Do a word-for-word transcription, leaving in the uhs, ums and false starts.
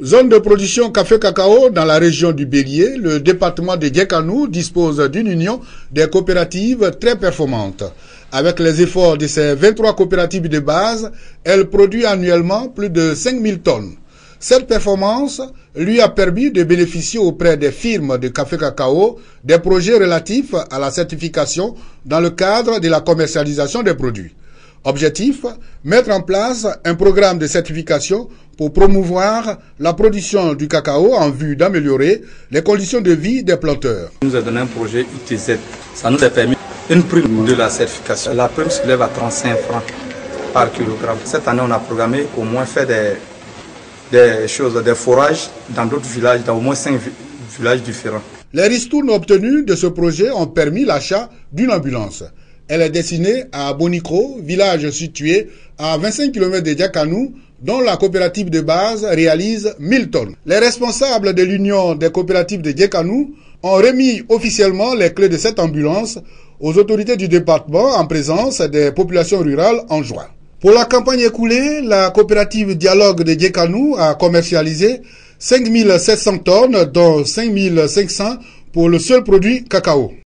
Zone de production café-cacao dans la région du Bélier, le département de Djekanou dispose d'une union des coopératives très performantes. Avec les efforts de ses vingt-trois coopératives de base, elle produit annuellement plus de cinq mille tonnes. Cette performance lui a permis de bénéficier auprès des firmes de café-cacao des projets relatifs à la certification dans le cadre de la commercialisation des produits. Objectif, mettre en place un programme de certification pour promouvoir la production du cacao en vue d'améliorer les conditions de vie des planteurs. On nous a donné un projet U T Z. Ça nous a permis une prime de la certification. La prime se lève à trente-cinq francs par kilogramme. Cette année, on a programmé au moins faire des, des choses, des forages dans d'autres villages, dans au moins cinq villages différents. Les ristournes obtenues de ce projet ont permis l'achat d'une ambulance. Elle est destinée à Bonikro, village situé à vingt-cinq kilomètres de Djekanou, dont la coopérative de base réalise mille tonnes. Les responsables de l'Union des coopératives de Djekanou ont remis officiellement les clés de cette ambulance aux autorités du département en présence des populations rurales en juin. Pour la campagne écoulée, la coopérative Dialogue de Djekanou a commercialisé cinq mille sept cents tonnes, dont cinq mille cinq cents pour le seul produit cacao.